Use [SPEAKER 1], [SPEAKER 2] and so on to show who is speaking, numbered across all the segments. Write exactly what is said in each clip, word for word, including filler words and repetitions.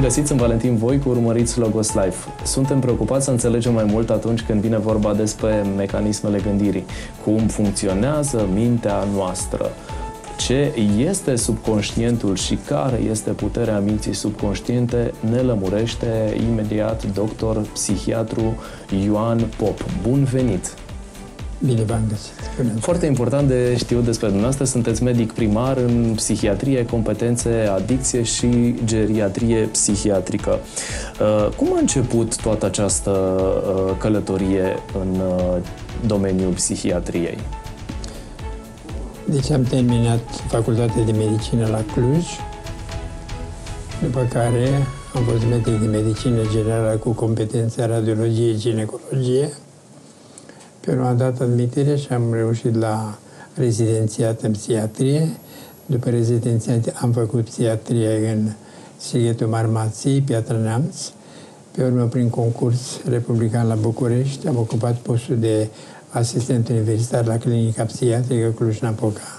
[SPEAKER 1] găsit, sunt Valentin Voicu, urmăriți Logos Life. Suntem preocupați să înțelegem mai mult atunci când vine vorba despre mecanismele gândirii, cum funcționează mintea noastră, ce este subconștientul și care este puterea minții subconștiente, ne lămurește imediat doctor psihiatru Ioan Pop. Bun venit!
[SPEAKER 2] Bine v-am găsit.
[SPEAKER 1] Foarte important de știut despre dumneavoastră, sunteți medic primar în psihiatrie, competențe, adicție și geriatrie psihiatrică. Cum a început toată această călătorie în domeniul psihiatriei?
[SPEAKER 2] Deci am terminat facultatea de medicină la Cluj, după care am fost medic de medicină generală cu competențe radiologie, ginecologie. Pe urmă am dat admitere și am reușit la rezidențiat în psihiatrie. După rezidențiat am făcut psihiatrie în Sighetul Marmației, Piatra Neamț. Pe urmă, prin concurs republican la București, am ocupat postul de asistent universitar la Clinica Psihiatrică Cluj-Napoca.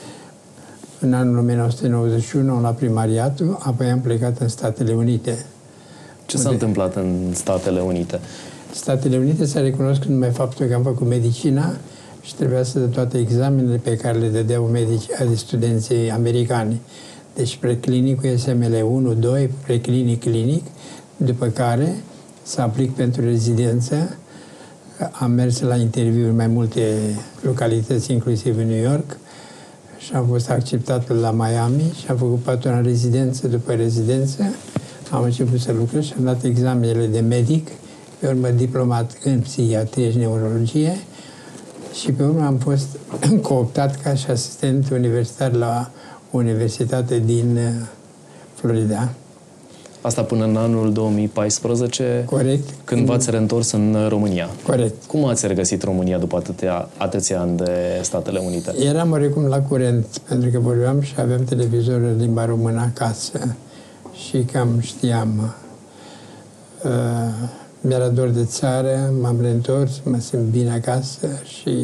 [SPEAKER 2] În anul o mie nouă sute nouăzeci și unu am luat primariatul, apoi am plecat în Statele Unite.
[SPEAKER 1] Ce s-a întâmplat în Statele Unite?
[SPEAKER 2] Statele Unite s-a recunoscut numai faptul că am făcut medicina și trebuia să dă toate examenele pe care le dădeau medici, adică studenții americani. Deci preclinicul S M L unu, doi, preclinic, clinic, după care să aplic pentru rezidență. Am mers la interviuri în mai multe localități, inclusiv în New York, și am fost acceptat la Miami și am făcut patru ani rezidență. După rezidență am început să lucrez și am dat examenele de medic, pe urmă diplomat în psihiatrie și neurologie și pe urmă am fost cooptat ca și asistent universitar la o universitate din Florida.
[SPEAKER 1] Asta până în anul două mii paisprezece,
[SPEAKER 2] corect,
[SPEAKER 1] când v-ați reîntors în România.
[SPEAKER 2] Corect.
[SPEAKER 1] Cum ați regăsit România după atâtea, atâția ani de Statele Unite?
[SPEAKER 2] Eram oarecum la curent, pentru că vorbeam și aveam televizor în limba română acasă și cam știam. Uh, mi-era dor de țară, m-am reîntors, mă simt bine acasă și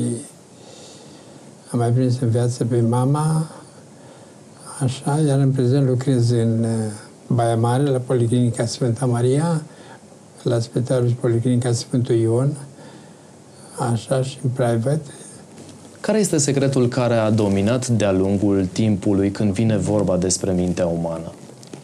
[SPEAKER 2] am mai prins în viață pe mama, așa, iar în prezent lucrez în Baia Mare, la Policlinica Sfânta Maria, la Spitalul și Policlinica Sfântul Ion, așa, și în private.
[SPEAKER 1] Care este secretul care a dominat de-a lungul timpului când vine vorba despre mintea umană?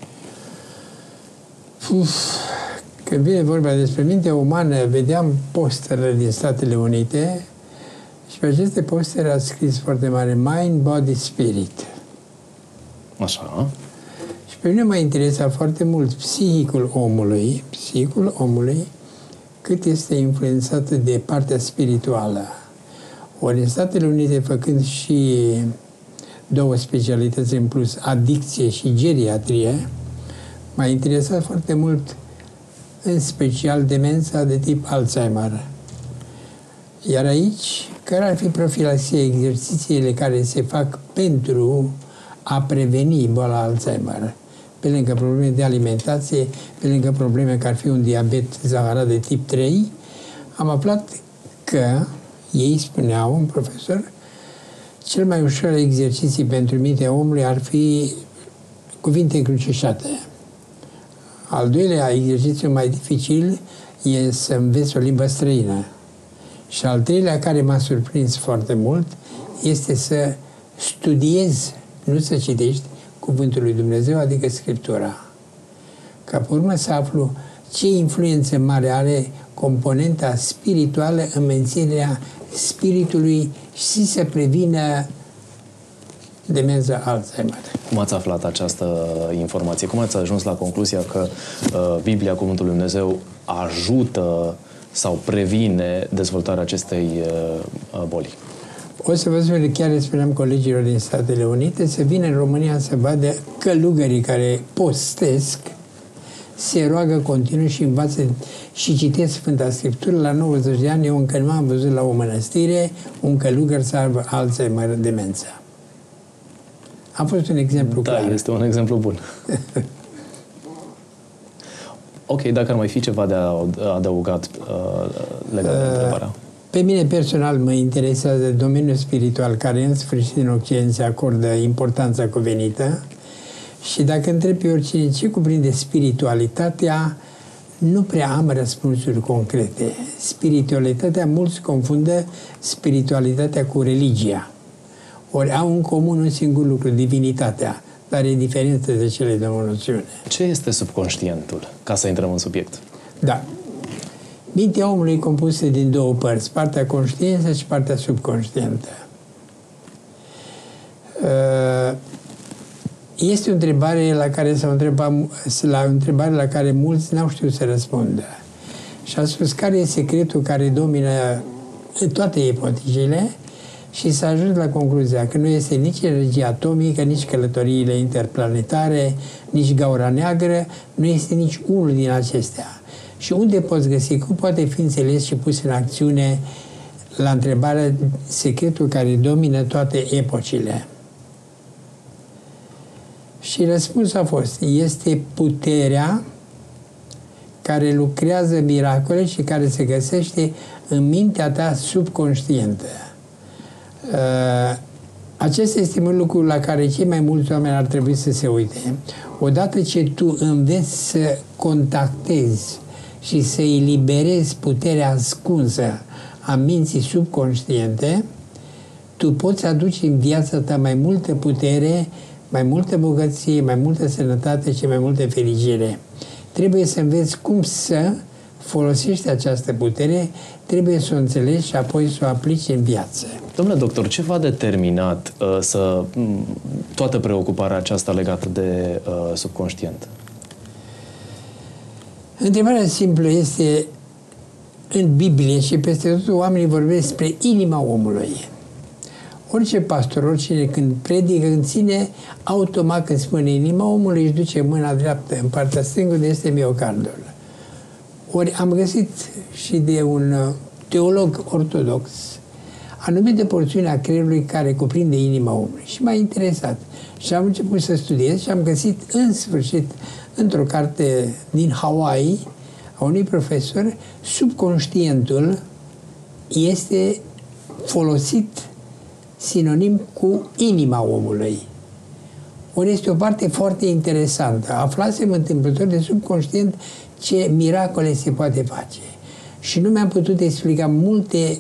[SPEAKER 2] Uf, când vine vorba despre mintea umană, vedeam posterele din Statele Unite și pe aceste postere a scris foarte mare Mind, Body, Spirit.
[SPEAKER 1] Așa.
[SPEAKER 2] Și pe mine m-a interesat foarte mult psihicul omului, psihicul omului, cât este influențat de partea spirituală. Ori în Statele Unite, făcând și două specialități în plus, adicție și geriatrie, m-a interesat foarte mult, în special demența de tip Alzheimer. Iar aici, care ar fi profilaxia, exercițiile care se fac pentru a preveni boala Alzheimer? Pe lângă probleme de alimentație, pe lângă probleme care ar fi un diabet zaharat de tip trei, am aflat că ei spuneau, un profesor, cel mai ușor exerciții pentru mintea omului ar fi cuvinte încrucișate. Al doilea exercițiu mai dificil e să înveți o limbă străină. Și al treilea, care m-a surprins foarte mult, este să studiezi, nu să citești, Cuvântul lui Dumnezeu, adică Scriptura. Ca pe urmă să aflu ce influență mare are componenta spirituală în menținerea spiritului și să prevină demența Alzheimer.
[SPEAKER 1] Cum ați aflat această informație? Cum ați ajuns la concluzia că uh, Biblia, Cuvântul lui Dumnezeu, ajută sau previne dezvoltarea acestei uh, boli?
[SPEAKER 2] O să vă spun, chiar spuneam colegilor din Statele Unite, să vină în România să vadă călugării care postesc, se roagă continuu și învață și citesc Sfânta Scriptură. La nouăzeci de ani, eu încă nu am văzut la o mănăstire un călugăr să aibă Alzheimer, demența. A fost un exemplu
[SPEAKER 1] da,
[SPEAKER 2] clar.
[SPEAKER 1] Da, este un exemplu bun. Ok, dacă ar mai fi ceva de adăugat uh, legat de uh, întrebarea.
[SPEAKER 2] Pe mine personal mă interesează domeniul spiritual, care în sfârșit în Occident se acordă importanța cuvenită Și dacă întreb pe oricine ce cuprinde spiritualitatea, nu prea am răspunsuri concrete. Spiritualitatea, mulți confundă spiritualitatea cu religia. Ori au în comun un singur lucru, divinitatea, dar e diferență de cele două noțiuni.
[SPEAKER 1] Ce este subconștientul, ca să intrăm în subiect?
[SPEAKER 2] Da. Mintea omului e compusă din două părți, partea conștientă și partea subconștientă. Este o întrebare la care s-au întrebat, la o întrebare la care mulți n-au știut să răspundă. Și a spus care e secretul care domină toate ipoticile și s-a ajuns la concluzia că nu este nici energia atomică, nici călătoriile interplanetare, nici gaura neagră, nu este nici unul din acestea. Și unde poți găsi, cum poate fi înțeles și pus în acțiune la întrebarea secretul care domină toate epocile? Și răspunsul a fost, este puterea care lucrează miracole și care se găsește în mintea ta subconștientă. Acesta este un lucru la care cei mai mulți oameni ar trebui să se uite. Odată ce tu înveți să contactezi și să eliberezi puterea ascunsă a minții subconștiente, tu poți aduce în viața ta mai multă putere, mai multă bogăție, mai multă sănătate și mai multă fericire. Trebuie să înveți cum să folosești această putere, trebuie să o înțelegi și apoi să o aplici în viață.
[SPEAKER 1] Domnule doctor, ce v-a determinat uh, să toată preocuparea aceasta legată de uh, subconștient?
[SPEAKER 2] Întrebarea simplă este, în Biblie și peste tot oamenii vorbesc despre inima omului. Orice pastor, oricine când predică, când ține, automat când spune inima omului își duce mâna dreaptă în partea stângă unde este miocardul. Ori am găsit și de un teolog ortodox anumite porțiuni a creierului care cuprinde inima omului și m-a interesat. Și am început să studiez și am găsit în sfârșit într-o carte din Hawaii a unui profesor, subconștientul este folosit sinonim cu inima omului. Ori este o parte foarte interesantă. Aflasem întâmplător de subconștient ce miracole se poate face. Și nu mi-am putut explica multe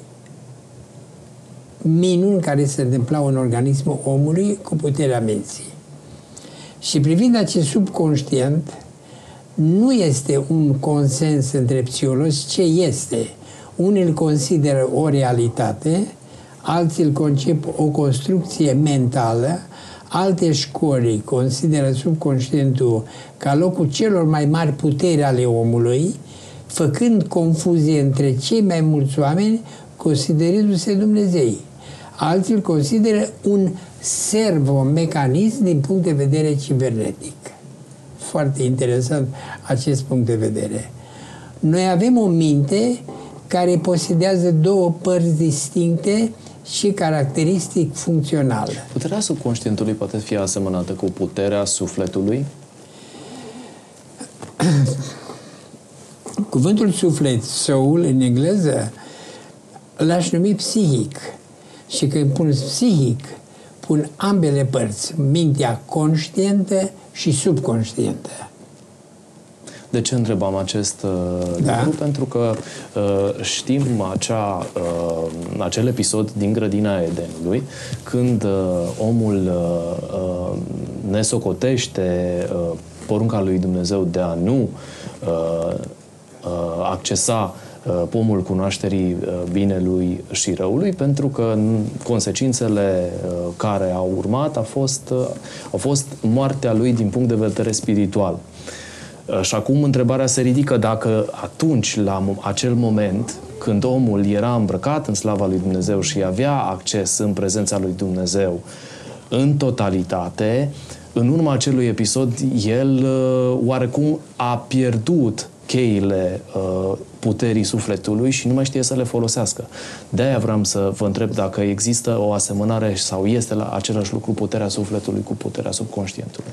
[SPEAKER 2] minuni care se întâmplau în organismul omului cu puterea minții. Și privind acest subconștient, nu este un consens între psihologi ce este. Unii îl consideră o realitate, alții îl concep o construcție mentală, alte școli consideră subconștientul ca locul celor mai mari puteri ale omului, făcând confuzie între cei mai mulți oameni, considerându-se Dumnezei. Alții îl consideră un servomecanism din punct de vedere cibernetic. Foarte interesant acest punct de vedere. Noi avem o minte care posedează două părți distincte și caracteristic funcțională.
[SPEAKER 1] Puterea subconștientului poate fi asemănată cu puterea sufletului?
[SPEAKER 2] Cuvântul suflet, soul, în engleză, l-aș numi psihic. Și când pun psihic, pun ambele părți, mintea conștientă și subconștientă.
[SPEAKER 1] De ce întrebam acest uh,
[SPEAKER 2] da.
[SPEAKER 1] lucru? Pentru că uh, știm acea, uh, acel episod din grădina Edenului, când uh, omul uh, uh, ne socotește uh, porunca lui Dumnezeu de a nu uh, uh, accesa uh, pomul cunoașterii uh, binelui și răului, pentru că consecințele uh, care au urmat a fost, uh, au fost moartea lui din punct de vedere spiritual. Și acum întrebarea se ridică dacă atunci, la acel moment, când omul era îmbrăcat în slava lui Dumnezeu și avea acces în prezența lui Dumnezeu în totalitate, în urma acelui episod, el oarecum a pierdut cheile puterii sufletului și nu mai știe să le folosească. De-aia vreau să vă întreb dacă există o asemănare sau este la același lucru puterea sufletului cu puterea subconștientului.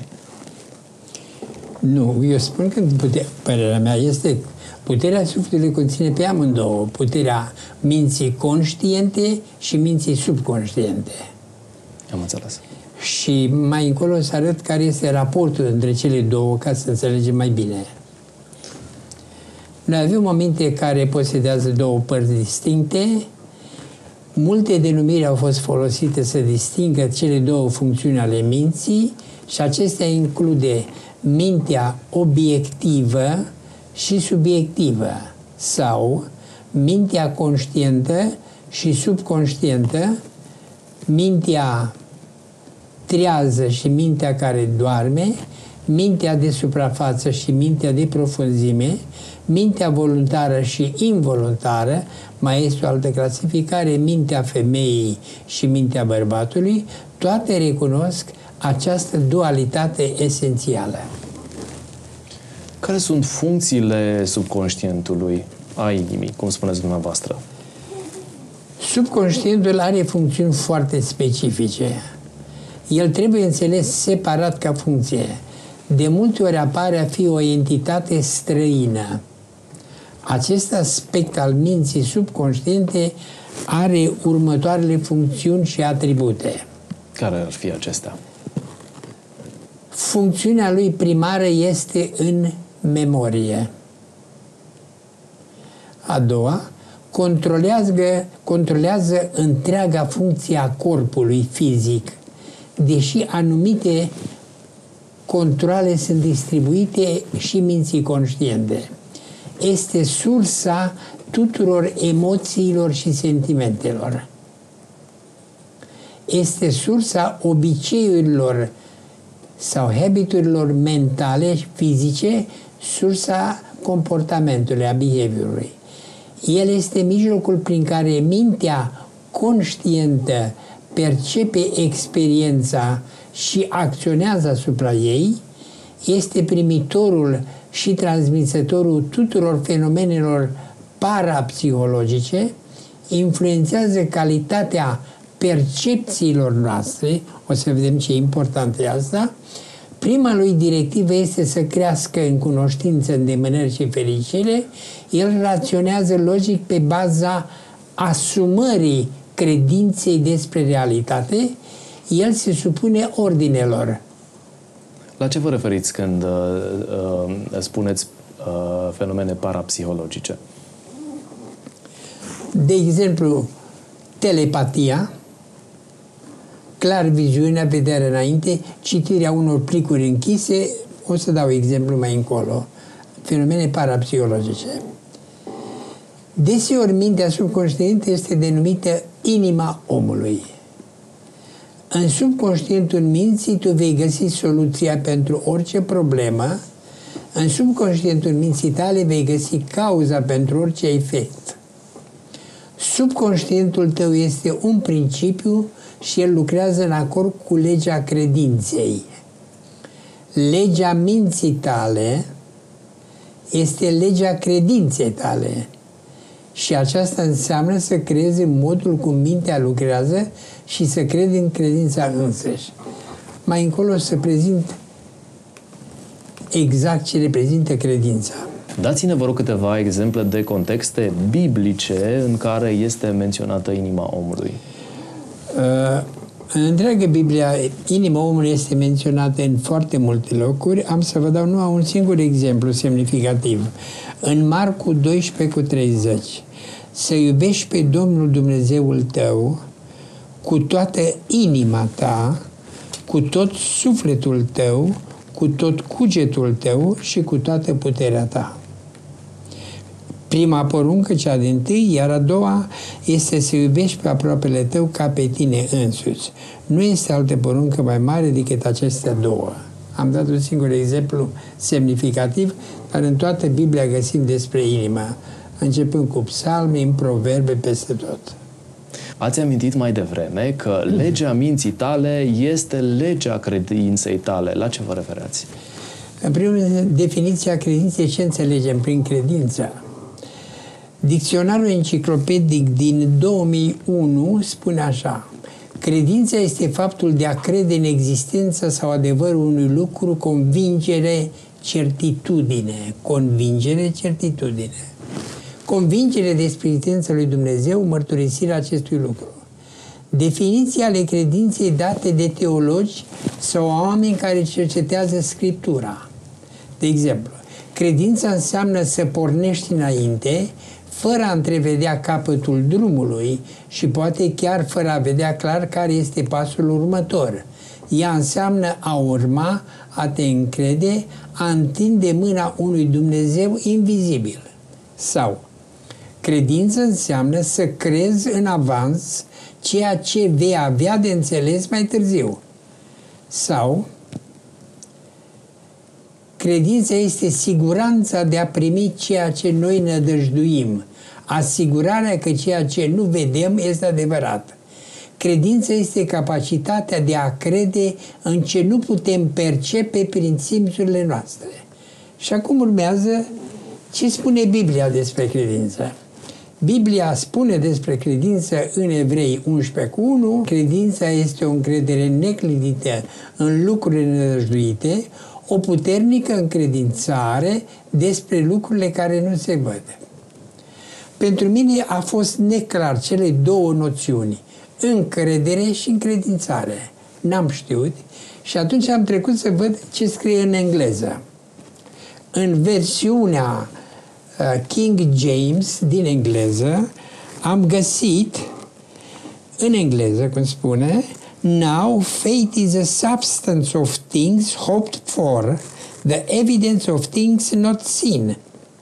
[SPEAKER 2] Nu, eu spun că puterea, părerea mea este puterea sufletului conține pe amândouă, puterea minții conștiente și minții subconștiente.
[SPEAKER 1] Am înțeles.
[SPEAKER 2] Și mai încolo să arăt care este raportul între cele două, ca să înțelegem mai bine. Noi avem momente care posedează două părți distincte. Multe denumiri au fost folosite să distingă cele două funcțiuni ale minții și acestea include mintea obiectivă și subiectivă sau mintea conștientă și subconștientă, mintea trează și mintea care doarme, mintea de suprafață și mintea de profunzime, mintea voluntară și involuntară, mai este o altă clasificare, mintea femeii și mintea bărbatului, toate recunosc această dualitate esențială.
[SPEAKER 1] Care sunt funcțiile subconștientului a inimii, cum spuneți dumneavoastră?
[SPEAKER 2] Subconștientul are funcțiuni foarte specifice. El trebuie înțeles separat ca funcție. De multe ori apare a fi o entitate străină. Acest aspect al minții subconștiente are următoarele funcțiuni și atribute.
[SPEAKER 1] Care ar fi acestea?
[SPEAKER 2] Funcțiunea lui primară este în memorie. A doua, controlează, controlează întreaga funcție a corpului fizic, deși anumite controle sunt distribuite și minții conștiente. Este sursa tuturor emoțiilor și sentimentelor. Este sursa obiceiurilor sau habiturilor mentale și fizice, sursa comportamentului, a behaviorului. El este mijlocul prin care mintea conștientă percepe experiența și acționează asupra ei, este primitorul și transmisătorul tuturor fenomenelor parapsihologice, influențează calitatea percepțiilor noastre, o să vedem ce important e asta. Prima lui directivă este să crească în cunoștință, îndemânări și fericire. El raționează logic pe baza asumării credinței despre realitate. El se supune ordinelor.
[SPEAKER 1] La ce vă referiți când uh, uh, spuneți uh, fenomene parapsihologice?
[SPEAKER 2] De exemplu, telepatia, clar viziunea, vederea înainte, citirea unor plicuri închise, o să dau exemplu mai încolo, fenomene parapsihologice. Deseori mintea subconștientă este denumită inima omului. În subconștientul minții tu vei găsi soluția pentru orice problemă, în subconștientul minții tale vei găsi cauza pentru orice efect. Subconștientul tău este un principiu și el lucrează în acord cu legea credinței. Legea minții tale este legea credinței tale. Și aceasta înseamnă să crezi în modul cum mintea lucrează și să crezi în credința însăși. Mai încolo să prezint exact ce reprezintă credința.
[SPEAKER 1] Dați-ne, vă rog, câteva exemple de contexte biblice în care este menționată inima omului.
[SPEAKER 2] Uh, în întreaga Biblia, inima omului este menționată în foarte multe locuri. Am să vă dau numai un singur exemplu semnificativ. În Marcu doisprezece cu treizeci. Să iubești pe Domnul Dumnezeul tău cu toată inima ta, cu tot sufletul tău, cu tot cugetul tău și cu toată puterea ta. Prima poruncă, cea din tâi, iar a doua este să iubești pe aproapele tău ca pe tine însuți. Nu este altă poruncă mai mare decât acestea două. Am dat un singur exemplu semnificativ, dar în toată Biblia găsim despre inima, începând cu psalmi, în proverbe, peste tot.
[SPEAKER 1] Ați amintit mai devreme că legea minții tale este legea credinței tale. La ce vă refereați?
[SPEAKER 2] În primul rând, definiția credinței, ce înțelegem prin credință? Dicționarul enciclopedic din două mii unu spune așa: credința este faptul de a crede în existența sau adevărul unui lucru, convingere, certitudine. Convingere, certitudine. Convingere despre existența lui Dumnezeu, mărturisirea acestui lucru. definiții ale credinței date de teologi sau oameni care cercetează Scriptura. De exemplu, credința înseamnă să pornești înainte, fără a întrevedea capătul drumului și poate chiar fără a vedea clar care este pasul următor. Ea înseamnă a urma, a te încrede, a întinde mâna unui Dumnezeu invizibil. Sau, credință înseamnă să crezi în avans ceea ce vei avea de înțeles mai târziu. Sau, credința este siguranța de a primi ceea ce noi nădăjduim, asigurarea că ceea ce nu vedem este adevărat. Credința este capacitatea de a crede în ce nu putem percepe prin simțurile noastre. Și acum urmează ce spune Biblia despre credință. Biblia spune despre credință în Evrei unsprezece cu unu, credința este o încredere neclinită în lucrurile nenăjduite, o puternică încredințare despre lucrurile care nu se văd. Pentru mine a fost neclar cele două noțiuni, încredere și încredințare. N-am știut și atunci am trecut să văd ce scrie în engleză. În versiunea uh, King James din engleză am găsit în engleză, cum spune, now faith is a substance of things hoped for, the evidence of things not seen.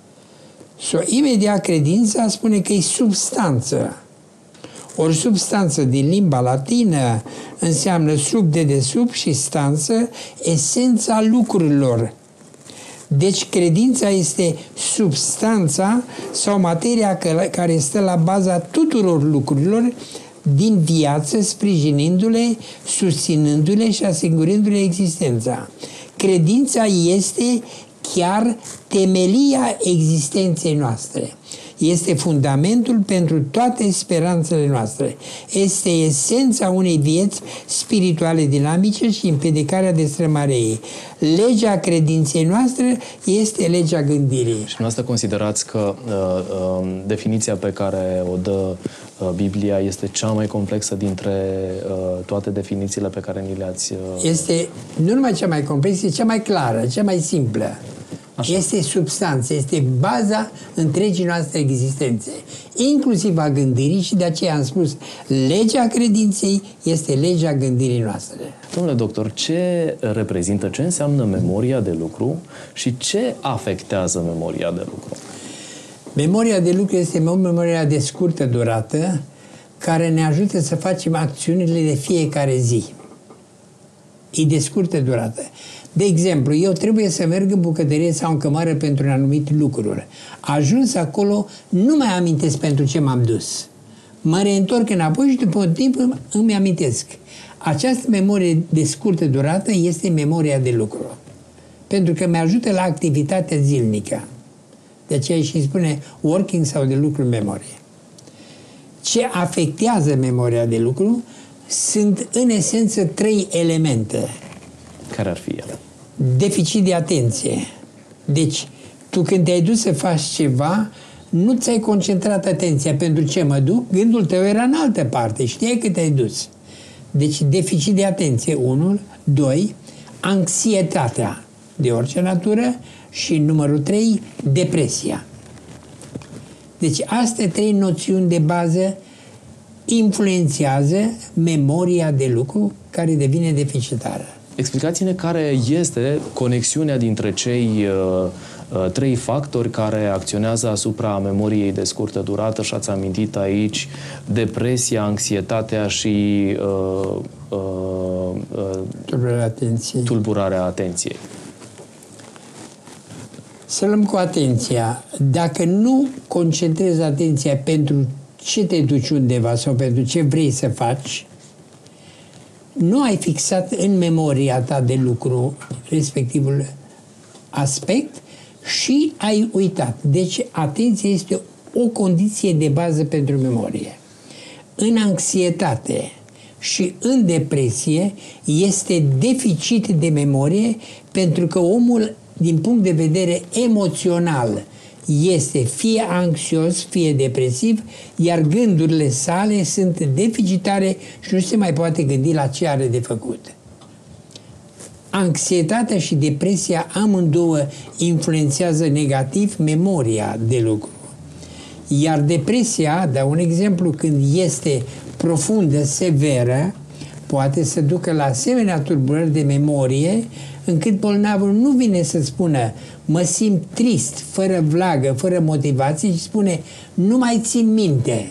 [SPEAKER 2] So, imediat credința spune că e substanță. Ori substanță din limba latină înseamnă sub dedesubt și stanță, esența lucrurilor. Deci credința este substanța sau materia care stă la baza tuturor lucrurilor din viață, sprijinindu-le, susținându-le și asigurându-le existența. Credința este chiar temelia existenței noastre. Este fundamentul pentru toate speranțele noastre. Este esența unei vieți spirituale dinamice și împiedicarea destrămarea ei. Legea credinței noastre este legea gândirii.
[SPEAKER 1] Și dumneavoastră considerați că uh, uh, definiția pe care o dă uh, Biblia este cea mai complexă dintre uh, toate definițiile pe care ni le-ați... Uh...
[SPEAKER 2] Este nu numai cea mai complexă, este cea mai clară, cea mai simplă. Așa. Este substanță, este baza întregii noastre existențe, inclusiv a gândirii, și de aceea am spus, legea credinței este legea gândirii noastre.
[SPEAKER 1] Domnule doctor, ce reprezintă, ce înseamnă memoria de lucru și ce afectează memoria de lucru?
[SPEAKER 2] Memoria de lucru este memoria de scurtă durată, care ne ajută să facem acțiunile de fiecare zi. E de scurtă durată. De exemplu, eu trebuie să merg în bucătărie sau în cămară pentru un anumit lucruri. Ajuns acolo, nu mai amintesc pentru ce m-am dus. Mă reîntorc înapoi și după un timp îmi amintesc. Această memorie de scurtă durată este memoria de lucru. Pentru că mi ajută la activitatea zilnică. De aceea și îmi spune working sau de lucru în memorie. Ce afectează memoria de lucru sunt în esență trei elemente.
[SPEAKER 1] Care ar fi ele?
[SPEAKER 2] Deficit de atenție. Deci, tu când te-ai dus să faci ceva, nu ți-ai concentrat atenția. Pentru ce mă duc? Gândul tău era în altă parte. Știai că te-ai dus. Deci, deficit de atenție, unul. Doi, anxietatea de orice natură. Și numărul trei, depresia. Deci, astea trei noțiuni de bază influențează memoria de lucru care devine deficitară.
[SPEAKER 1] Explicați-ne care este conexiunea dintre cei uh, uh, trei factori care acționează asupra memoriei de scurtă durată și ați amintit aici depresia, anxietatea și uh, uh, uh,
[SPEAKER 2] tulburarea atenției.
[SPEAKER 1] tulburarea atenției.
[SPEAKER 2] Să luăm cu atenția. Dacă nu concentrezi atenția pentru ce te duci undeva sau pentru ce vrei să faci, nu ai fixat în memoria ta de lucru respectivul aspect și ai uitat. Deci atenția este o condiție de bază pentru memorie. În anxietate și în depresie este deficit de memorie, pentru că omul, din punct de vedere emoțional, este fie anxios, fie depresiv, iar gândurile sale sunt deficitare și nu se mai poate gândi la ce are de făcut. Anxietatea și depresia amândouă influențează negativ memoria de lucru. Iar depresia, dau un exemplu, când este profundă, severă, poate să ducă la asemenea tulburări de memorie, încât bolnavul nu vine să spună mă simt trist, fără vlagă, fără motivație, și spune nu mai țin minte.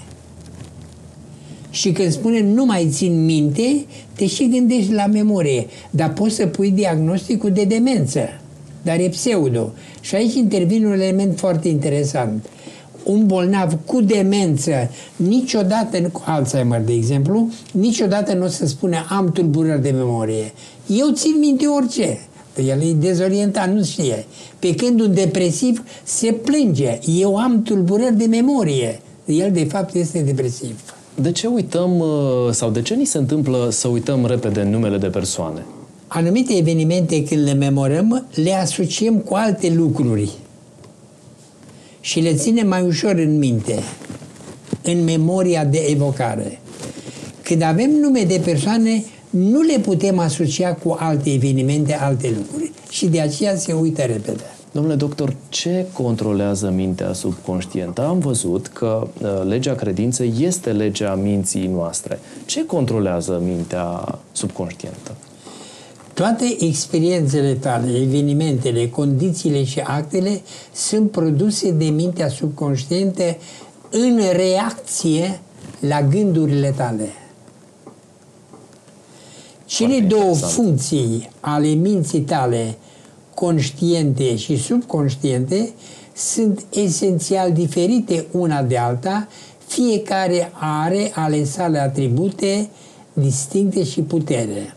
[SPEAKER 2] Și când spune nu mai țin minte, te și gândești la memorie, dar poți să pui diagnosticul de demență, dar e pseudo. Și aici intervine un element foarte interesant. Un bolnav cu demență, niciodată, cu Alzheimer de exemplu, niciodată nu o să spune am tulburări de memorie. Eu țin minte orice. El e dezorientat, nu știe. Pe când un depresiv se plânge. Eu am tulburări de memorie. El de fapt este depresiv.
[SPEAKER 1] De ce uităm sau de ce ni se întâmplă să uităm repede numele de persoane?
[SPEAKER 2] Anumite evenimente, când le memorăm, le asociem cu alte lucruri și le ținem mai ușor în minte, în memoria de evocare. Când avem nume de persoane, nu le putem asocia cu alte evenimente, alte lucruri și de aceea se uită repede.
[SPEAKER 1] Domnule doctor, ce controlează mintea subconștientă? Am văzut că uh, legea credinței este legea minții noastre. Ce controlează mintea subconștientă?
[SPEAKER 2] Toate experiențele tale, evenimentele, condițiile și actele sunt produse de mintea subconștientă în reacție la gândurile tale. Cele două funcții ale minții tale, conștiente și subconștiente, sunt esențial diferite una de alta, fiecare are ale sale atribute distincte și putere.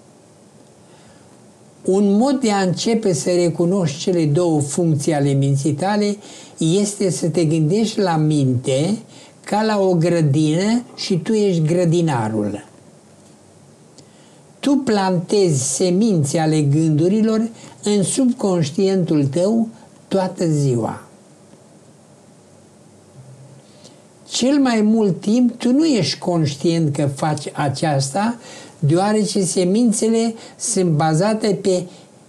[SPEAKER 2] Un mod de a începe să recunoști cele două funcții ale minții tale este să te gândești la minte ca la o grădină și tu ești grădinarul. Tu plantezi semințe ale gândurilor în subconștientul tău toată ziua. Cel mai mult timp tu nu ești conștient că faci aceasta, deoarece semințele sunt bazate pe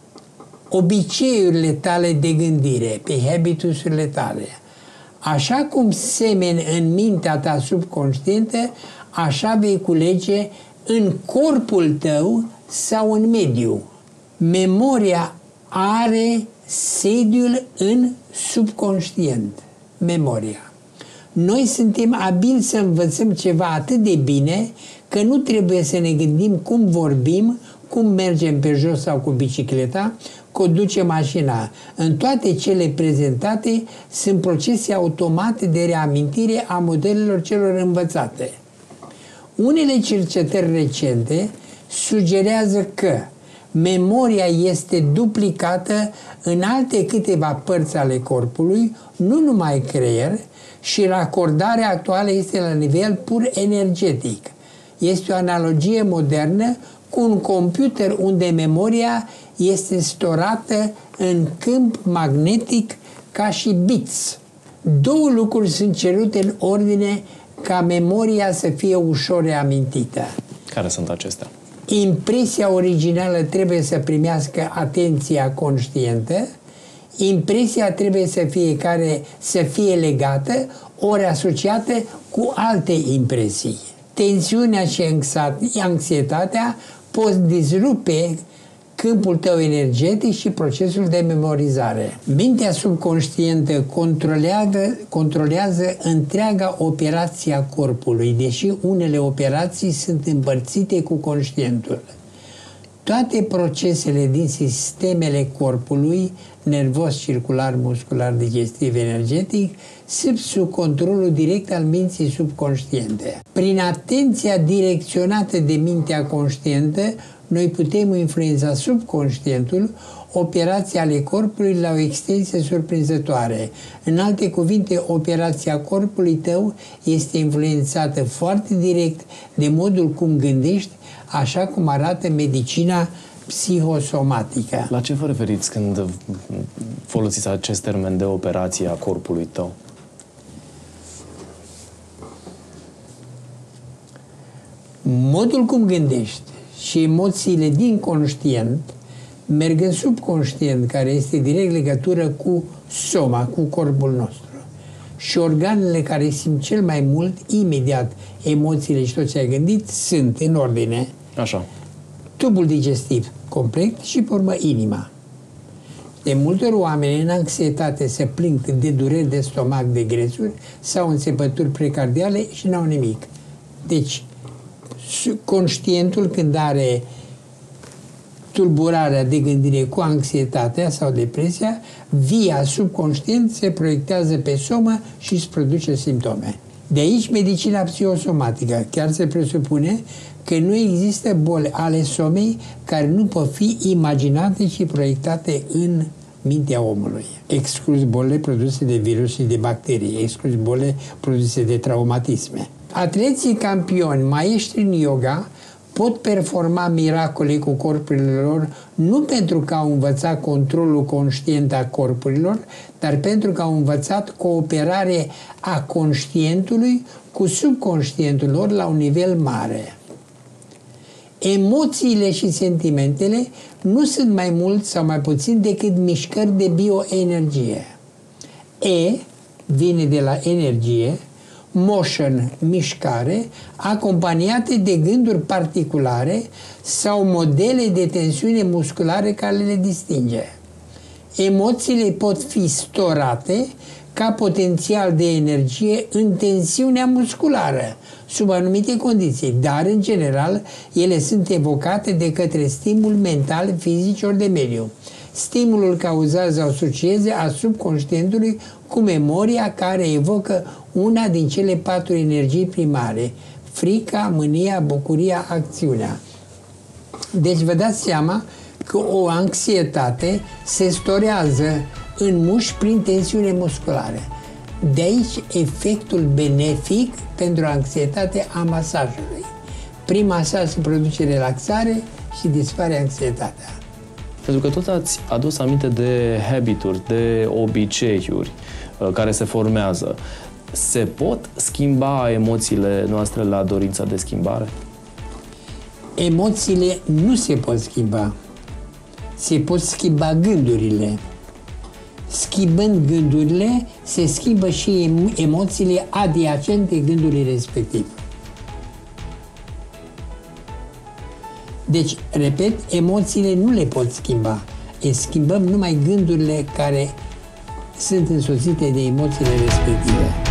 [SPEAKER 2] obiceiurile tale de gândire, pe habitusurile tale. Așa cum semeni în mintea ta subconștientă, așa vei culege în corpul tău sau în mediu. Memoria are sediul în subconștient. Memoria. Noi suntem abili să învățăm ceva atât de bine că nu trebuie să ne gândim cum vorbim, cum mergem pe jos sau cu bicicleta, conduce mașina. În toate cele prezentate sunt procese automate de reamintire a modelelor celor învățate. Unele cercetări recente sugerează că memoria este duplicată în alte câteva părți ale corpului, nu numai creier, și racordarea actuală este la nivel pur energetic. Este o analogie modernă cu un computer unde memoria este storată în câmp magnetic ca și bits. Două lucruri sunt cerute în ordine ca memoria să fie ușor reamintită.
[SPEAKER 1] Care sunt acestea?
[SPEAKER 2] Impresia originală trebuie să primească atenția conștientă, impresia trebuie să fie, care, să fie legată ori asociată cu alte impresii. Tensiunea și anxietatea pot disrupe câmpul tău energetic și procesul de memorizare. Mintea subconștientă controlează, controlează întreaga operație a corpului, deși unele operații sunt împărțite cu conștientul. Toate procesele din sistemele corpului, nervos, circular, muscular, digestiv, energetic, sunt sub controlul direct al minții subconștiente. Prin atenția direcționată de mintea conștientă, noi putem influența subconștientul, operația ale corpului la o extensie surprinzătoare. În alte cuvinte, operația corpului tău este influențată foarte direct de modul cum gândești, așa cum arată medicina psihosomatică.
[SPEAKER 1] La ce vă referiți când folosiți acest termen de operație a corpului tău?
[SPEAKER 2] Modul cum gândești și emoțiile din conștient merg în subconștient, care este direct legătură cu soma, cu corpul nostru. Și organele care simt cel mai mult, imediat, emoțiile și tot ce ai gândit, sunt în ordine.
[SPEAKER 1] Așa.
[SPEAKER 2] Tubul digestiv complet și, pe urmă, inima. De multe ori oameni în anxietate se plâng de dureri de stomac, de grețuri sau înțepături precardiale și n-au nimic. Deci, conștientul, când are tulburarea de gândire cu anxietatea sau depresia, via subconștient se proiectează pe somă și îți produce simptome. De aici medicina psihosomatică. Chiar se presupune că nu există boli ale somei care nu pot fi imaginate și proiectate în mintea omului. Exclus bolile produse de virus și de bacterii, exclus bolile produse de traumatisme. Atleții campioni, maestri în yoga, pot performa miracole cu corpurile lor nu pentru că au învățat controlul conștient a corpurilor, dar pentru că au învățat cooperare a conștientului cu subconștientul lor la un nivel mare. Emoțiile și sentimentele nu sunt mai mult sau mai puțin decât mișcări de bioenergie. E vine de la energie, motion, mișcare, acompaniate de gânduri particulare sau modele de tensiune musculare care le distinge. Emoțiile pot fi storate ca potențial de energie în tensiunea musculară, sub anumite condiții, dar, în general, ele sunt evocate de către stimul mental, fizic ori de mediu. Stimulul cauzează o asociere a subconștientului cu memoria care evocă una din cele patru energii primare: frica, mânia, bucuria, acțiunea. Deci vă dați seama că o anxietate se storează în mușchi prin tensiune musculară. De aici efectul benefic pentru anxietate a masajului. Prin masaj se produce relaxare și dispare anxietatea.
[SPEAKER 1] Pentru că tot ați adus aminte de habituri, de obiceiuri care se formează. Se pot schimba emoțiile noastre la dorința de schimbare?
[SPEAKER 2] Emoțiile nu se pot schimba. Se pot schimba gândurile. Schimbând gândurile, se schimbă și emoțiile adiacente gândului respectiv. Deci, repet, emoțiile nu le pot schimba. E schimbăm numai gândurile care sunt însoțite de emoțiile respective.